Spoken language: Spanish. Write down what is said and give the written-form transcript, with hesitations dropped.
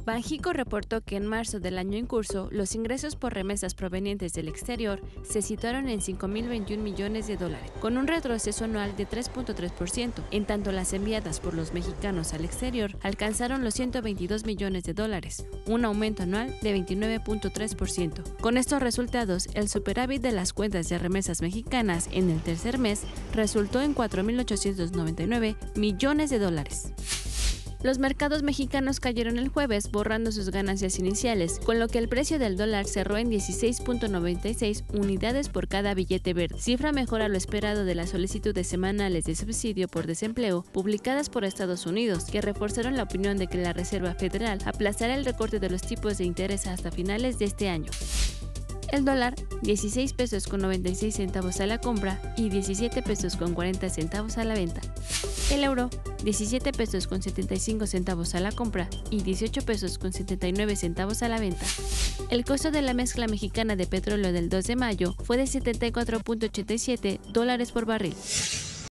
Banxico reportó que en marzo del año en curso, los ingresos por remesas provenientes del exterior se situaron en $5.021 millones, con un retroceso anual de 3.3%, en tanto las enviadas por los mexicanos al exterior alcanzaron los $122 millones, un aumento anual de 29.3%. Con estos resultados, el superávit de las cuentas de remesas mexicanas en el tercer mes resultó en $4.899 millones. Los mercados mexicanos cayeron el jueves, borrando sus ganancias iniciales, con lo que el precio del dólar cerró en 16.96 unidades por cada billete verde, cifra mejor a lo esperado de las solicitudes semanales de subsidio por desempleo publicadas por Estados Unidos, que reforzaron la opinión de que la Reserva Federal aplazará el recorte de los tipos de interés hasta finales de este año. El dólar, 16 pesos con 96 centavos a la compra y 17 pesos con 40 centavos a la venta. El euro, 17 pesos con 75 centavos a la compra y 18 pesos con 79 centavos a la venta. El costo de la mezcla mexicana de petróleo del 2 de mayo fue de $74.87 por barril.